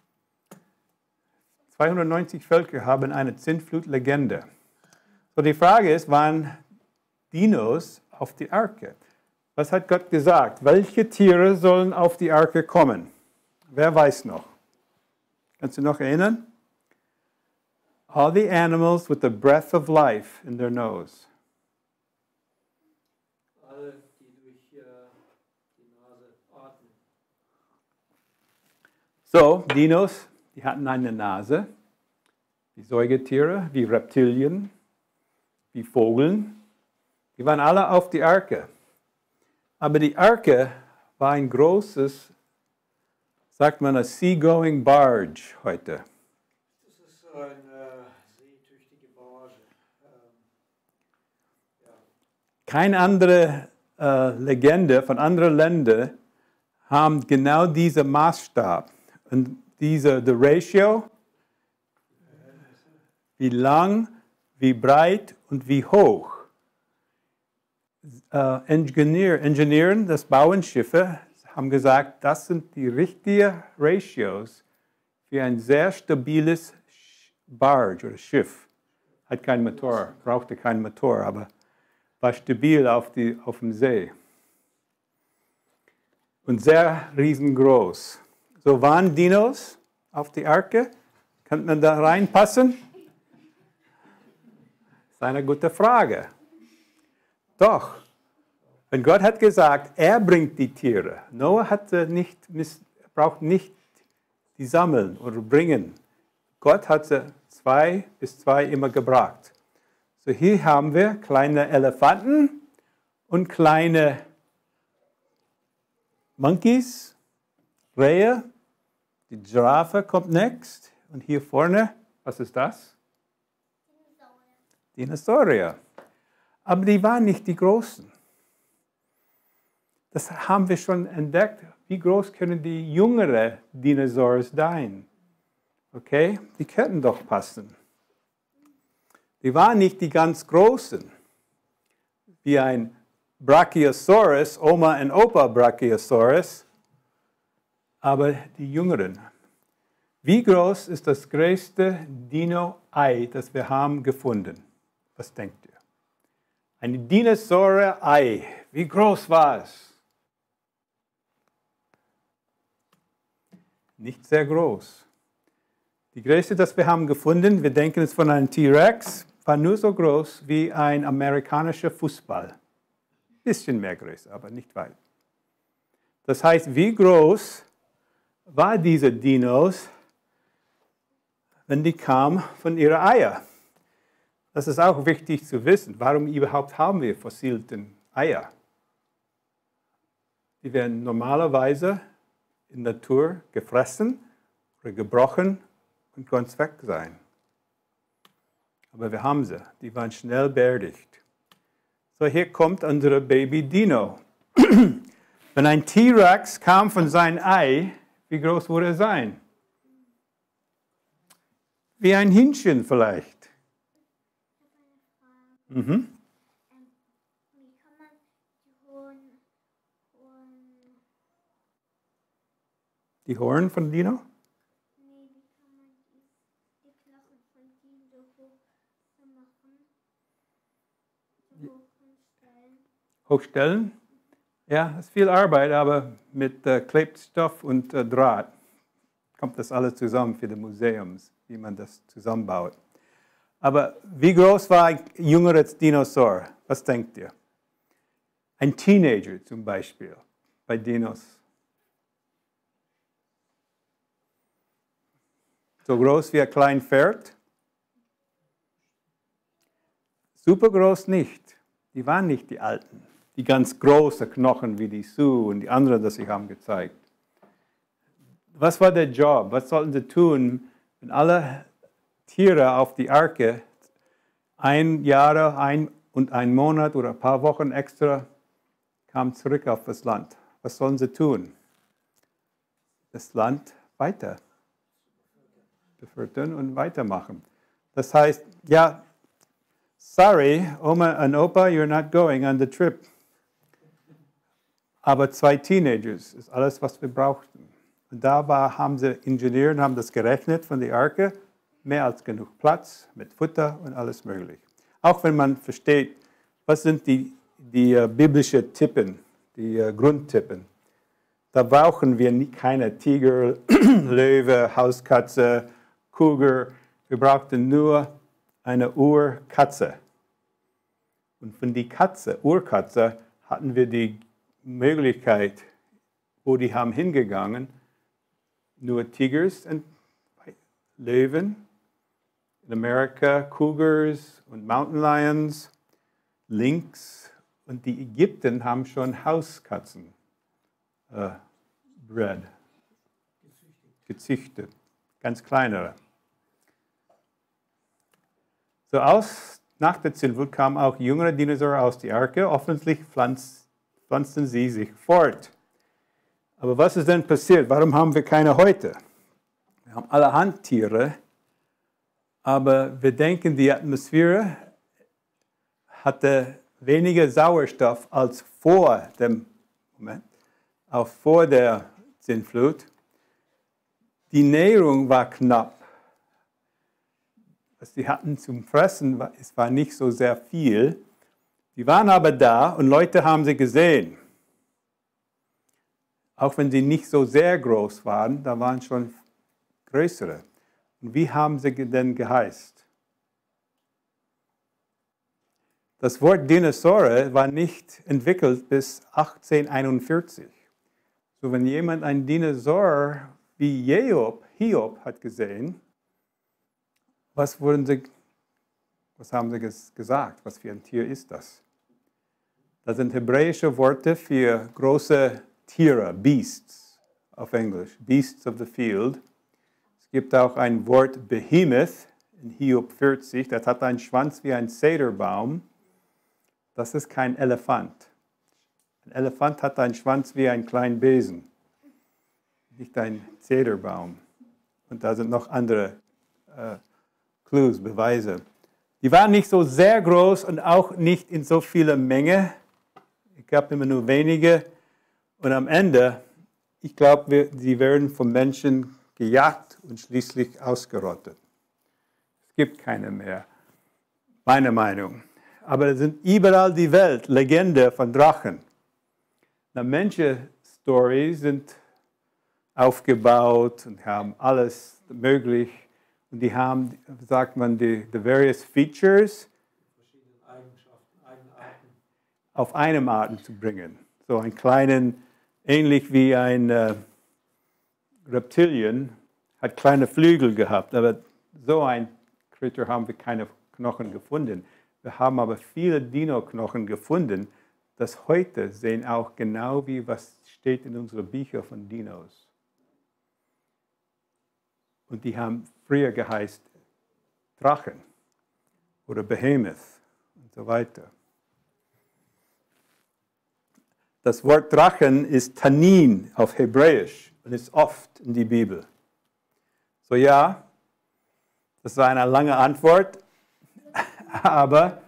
290 Völker haben eine Sintflut-Legende. So die Frage ist, waren Dinos auf die Arke? Was hat Gott gesagt? Welche Tiere sollen auf die Arke kommen? Wer weiß noch? Kannst du noch erinnern? All the animals with the breath of life in their nose. Alle, die durch die Nase atmen. So, Dinos, die hatten eine Nase, wie Säugetiere, wie Reptilien, wie Vogeln. Die waren alle auf die Arke. Aber die Arke war ein großes, sagt man, a seagoing barge heute. Das ist eine seetüchtige Barge. Ja. Keine andere Legende von anderen Ländern haben genau diesen Maßstab. Und the ratio, wie lang, wie breit und wie hoch. Ingenieuren, das bauen Schiffe, haben gesagt, das sind die richtigen Ratios für ein sehr stabiles Barge oder Schiff. Hat keinen Motor, brauchte keinen Motor, aber war stabil auf dem See. Und sehr riesengroß. So waren Dinos auf die Arke? Kann man da reinpassen? Das ist eine gute Frage. Doch, wenn Gott hat gesagt, er bringt die Tiere. Noah braucht nicht die sammeln oder bringen. Gott hat sie 2 bis 2 immer gebracht. So hier haben wir kleine Elefanten und kleine Monkeys, Rehe. Die Giraffe kommt next. Und hier vorne, was ist das? Dinosaurier. Aber die waren nicht die Großen. Das haben wir schon entdeckt. Wie groß können die jüngeren Dinosaurier sein? Okay, die könnten doch passen. Die waren nicht die ganz Großen. Wie ein Brachiosaurus, Oma und Opa Brachiosaurus, aber die Jüngeren. Wie groß ist das größte Dino-Ei, das wir haben gefunden? Was denkt ihr? Ein Dinosaurier-Ei. Wie groß war es? Nicht sehr groß. Die größte, das wir haben gefunden, wir denken es von einem T-Rex, war nur so groß wie ein amerikanischer Fußball. Ein bisschen mehr Größe, aber nicht weit. Das heißt, wie groß war diese Dinos, wenn die kamen von ihren Eiern? Das ist auch wichtig zu wissen. Warum überhaupt haben wir fossilierte Eier? Die werden normalerweise in der Natur gefressen oder gebrochen und ganz weg sein. Aber wir haben sie. Die waren schnell beerdigt. So, hier kommt unsere Baby Dino. Wenn ein T-Rex kam von seinem Ei, wie groß würde er sein? Wie ein Hähnchen vielleicht. Wie kann man Die Horn von Dino? wie kann man die Knochen von Dino hochstellen? Hochstellen? Ja, das ist viel Arbeit, aber mit Klebstoff und Draht kommt das alles zusammen für die Museums, wie man das zusammenbaut. Aber wie groß war ein jüngeres Dinosaur? Was denkt ihr? Ein Teenager zum Beispiel bei Dinos. So groß wie ein kleines Pferd? Super groß nicht. Die waren nicht die Alten. Die ganz großen Knochen wie die Sioux und die anderen, das ich haben gezeigt. Was war der Job? Was sollten sie tun, wenn alle Tiere auf die Arke ein Monat oder ein paar Wochen extra kamen zurück auf das Land? Was sollen sie tun? Das Land weiter befördern und weitermachen. Das heißt, ja, sorry, Oma and Opa, you're not going on the trip. Aber 2 Teenagers ist alles, was wir brauchten. Und da haben sie Ingenieure und haben das gerechnet von der Arke. Mehr als genug Platz mit Futter und alles möglich. Auch wenn man versteht, was sind die biblischen Typen, die Grundtypen. Da brauchen wir keine Tiger, Löwe, Hauskatze, Cougar. Wir brauchten nur eine Urkatze. Und von der Urkatze, hatten wir die Möglichkeit, wo die haben hingegangen, nur Tigers und Löwen. In Amerika Cougars und Mountain Lions, Lynx. Und die Ägypten haben schon Hauskatzen gezüchtet. Ganz kleinere. So nach der Sintflut kamen auch jüngere Dinosaurier aus der Arke. Offensichtlich pflanzten sie sich fort. Aber was ist denn passiert? Warum haben wir keine heute? Wir haben allerhand Tiere, aber wir denken, die Atmosphäre hatte weniger Sauerstoff als vor der Sintflut. Die Nährung war knapp. Was sie hatten zum Fressen, es war nicht so sehr viel. Die waren aber da und Leute haben sie gesehen. Auch wenn sie nicht so sehr groß waren, da waren schon größere. Und wie haben sie denn geheißt? Das Wort Dinosaurier war nicht entwickelt bis 1841. So, wenn jemand einen Dinosaurier wie Hiob hat gesehen, was haben sie gesagt? Was für ein Tier ist das? Das sind hebräische Worte für große Tiere, Beasts auf Englisch, Beasts of the Field. Es gibt auch ein Wort Behemoth in Hiob 40, das hat einen Schwanz wie ein Zederbaum. Das ist kein Elefant. Ein Elefant hat einen Schwanz wie ein kleiner Besen, nicht ein Zederbaum. Und da sind noch andere Clues, Beweise. Die waren nicht so sehr groß und auch nicht in so vieler Menge. Es gab immer nur wenige. Und am Ende, ich glaube, sie werden vom Menschen gejagt und schließlich ausgerottet. Es gibt keine mehr, meine Meinung. Aber es sind überall die Welt, Legende von Drachen. Na, manche Storys sind aufgebaut und haben alles möglich. Und die haben, sagt man, die various features auf einem Arten zu bringen. So einen kleinen, ähnlich wie ein Reptilien, hat kleine Flügel gehabt, aber so ein Creature haben wir keine Knochen gefunden. Wir haben aber viele Dino-Knochen gefunden, das heute sehen auch genau wie was steht in unseren Büchern von Dinos. Und die haben früher geheißen Drachen oder Behemoth und so weiter. Das Wort Drachen ist Tanin auf Hebräisch und ist oft in die Bibel. So ja, das war eine lange Antwort, aber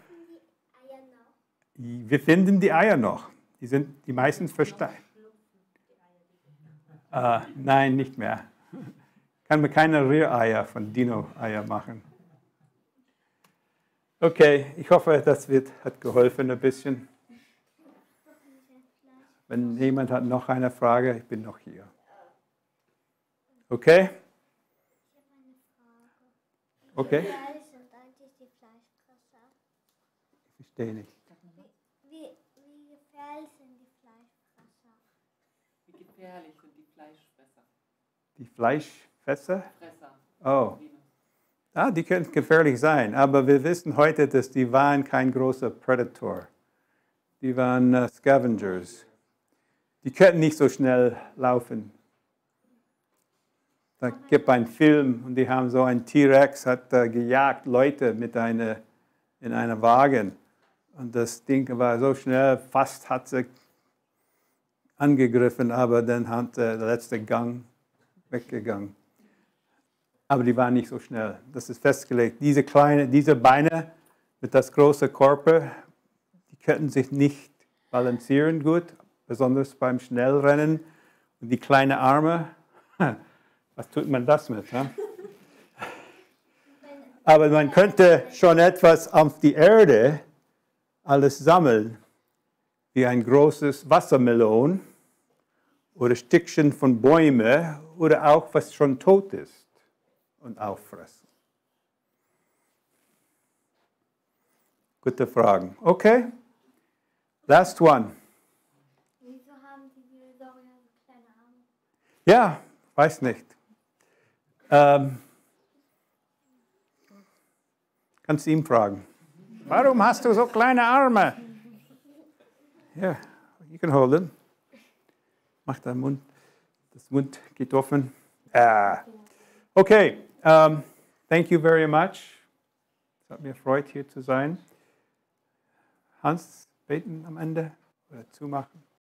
wir finden die Eier noch. Die sind die meistens versteinert. Nein, nicht mehr. Kann man keine Rühreier von Dino-Eier machen. Okay, ich hoffe, das hat geholfen ein bisschen. Wenn jemand hat noch eine Frage, ich bin noch hier. Okay? Okay? Ich verstehe nicht. Wie gefährlich sind die Fleischfresser? Wie gefährlich sind die Fleischfresser? Die Fleischfresser? Fresser. Oh. Die können gefährlich sein, aber wir wissen heute, dass die waren kein großer Predator. Die waren Scavengers. Die könnten nicht so schnell laufen. Da gibt es einen Film und die haben so einen T-Rex, hat gejagt Leute in einem Wagen. Und das Ding war so schnell, fast hat sie angegriffen, aber dann hat der letzte Gang weggegangen. Aber die waren nicht so schnell. Das ist festgelegt. Diese Beine mit das große Körper, die könnten sich nicht balancieren gut, besonders beim Schnellrennen. Und die kleinen Arme, was tut man das mit? Ne? Aber man könnte schon etwas auf die Erde alles sammeln, wie ein großes Wassermelon oder Stückchen von Bäumen oder auch was schon tot ist und auffressen. Gute Fragen. Okay, last one. Wieso haben die Dinosaurier so kleine Arme? Ja, weiß nicht. Kannst du ihn fragen. Warum hast du so kleine Arme? Ja, you can hold it. Mach deinen Mund. Das Mund geht offen. Okay, thank you very much. Es hat mir Freude, hier zu sein. Hans, beten am Ende oder zumachen.